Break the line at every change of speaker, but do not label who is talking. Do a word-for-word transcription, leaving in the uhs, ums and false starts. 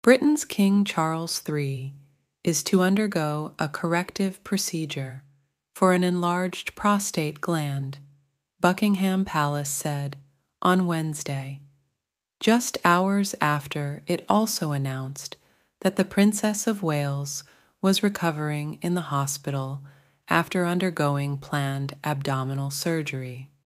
Britain's King Charles the Third is to undergo a corrective procedure for an enlarged prostate gland, Buckingham Palace said on Wednesday, just hours after it also announced that the Princess of Wales was recovering in the hospital after undergoing planned abdominal surgery.